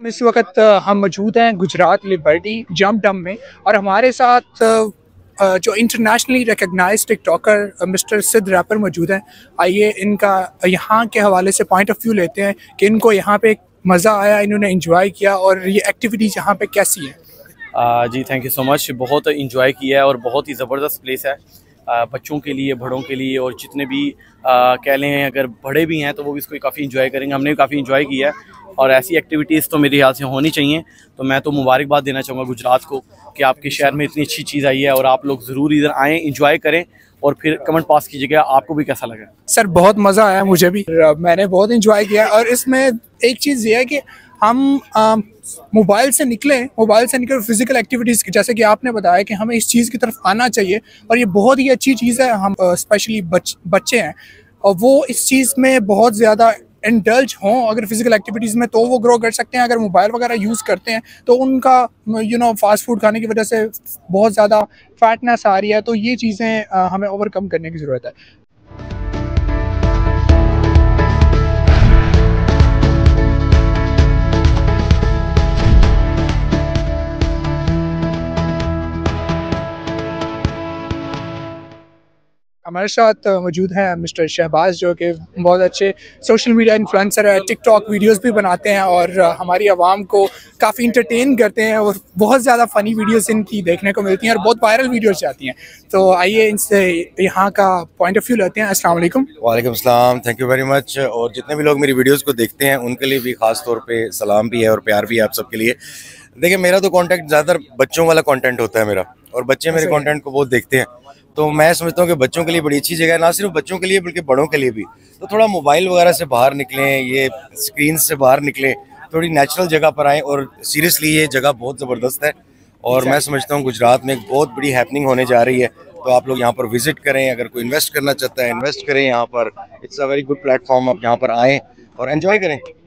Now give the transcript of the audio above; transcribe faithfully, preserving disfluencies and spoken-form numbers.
इस वक्त हम मौजूद हैं गुजरात लिबर्टी जंप डम में और हमारे साथ जो internationally recognise TikToker mister Siddh rapper मौजूद हैं। आइए इनका यहाँ के हवाले से पॉइंट ऑफ व्यू लेते हैं कि इनको यहाँ पे मज़ा आया, इन्होंने इंजॉय किया और ये एक्टिविटीज़ यहाँ पे कैसी है। uh, जी थैंक यू सो मच। बहुत इंजॉय किया है और बहुत ही ज़बरदस्त प्लेस है uh, बच्चों के लिए, बड़ों के लिए, और जितने भी uh, कह लें अगर बड़े भी हैं तो वो भी इसको काफ़ी इंजॉय करेंगे। हमने भी काफ़ी इंजॉय किया है और ऐसी एक्टिविटीज़ तो मेरे ख्याल से होनी चाहिए। तो मैं तो मुबारकबाद देना चाहूँगा गुजरात को कि आपके शहर में इतनी अच्छी चीज़ आई है और आप लोग ज़रूर इधर आएँ, इंजॉय करें और फिर कमेंट पास कीजिएगा आपको भी कैसा लगा। सर बहुत मज़ा आया, मुझे भी, मैंने बहुत इंजॉय किया। और इसमें एक चीज़ ये है कि हम मोबाइल से निकलें, मोबाइल से निकल फिजिकल एक्टिविटीज़ की, जैसे कि आपने बताया कि हमें इस चीज़ की तरफ आना चाहिए और ये बहुत ही अच्छी चीज़ है। हम स्पेशली बच, बच्चे हैं और वो इस चीज़ में बहुत ज़्यादा इंडल्ज हों अगर फिजिकल एक्टिविटीज़ में, तो वो ग्रो कर सकते हैं। अगर मोबाइल वगैरह यूज़ करते हैं तो उनका यू नो फास्ट फूड खाने की वजह से बहुत ज़्यादा फैटनेस आ रही है, तो ये चीज़ें हमें ओवरकम करने की ज़रूरत है। हमारे साथ मौजूद हैं मिस्टर शहबाज, जो कि बहुत अच्छे सोशल मीडिया इन्फ्लुएंसर है, टिकटॉक वीडियोस भी बनाते हैं और हमारी आवाम को काफ़ी इंटरटेन करते हैं और बहुत ज़्यादा फ़नी वीडियोस इनकी देखने को मिलती हैं और बहुत वायरल वीडियोस जाती हैं। तो आइए इनसे यहाँ का पॉइंट ऑफ व्यू लेते हैं। अस्सलाम वालेकुम। वालेकुम अस्सलाम, थैंक यू वेरी मच। और जितने भी लोग मेरी वीडियोज़ को देखते हैं उनके लिए भी ख़ास तौर पर सलाम भी है और प्यार भी है आप सबके लिए। देखिए, मेरा तो कॉन्टेंट ज़्यादातर बच्चों वाला कॉन्टेंट होता है मेरा, और बच्चे मेरे कॉन्टेंट को बहुत देखते हैं, तो मैं समझता हूँ कि बच्चों के लिए बड़ी अच्छी जगह है, ना सिर्फ बच्चों के लिए बल्कि बड़ों के लिए भी। तो थोड़ा मोबाइल वगैरह से बाहर निकलें, ये स्क्रीन से बाहर निकलें, थोड़ी नेचुरल जगह पर आएँ। और सीरियसली ये जगह बहुत ज़बरदस्त है और मैं समझता हूँ गुजरात में एक बहुत बड़ी हैपनिंग होने जा रही है। तो आप लोग यहाँ पर विजिट करें, अगर कोई इन्वेस्ट करना चाहता है इन्वेस्ट करें यहाँ पर। It's a very good platform, आप यहाँ पर आएँ और एंजॉय करें।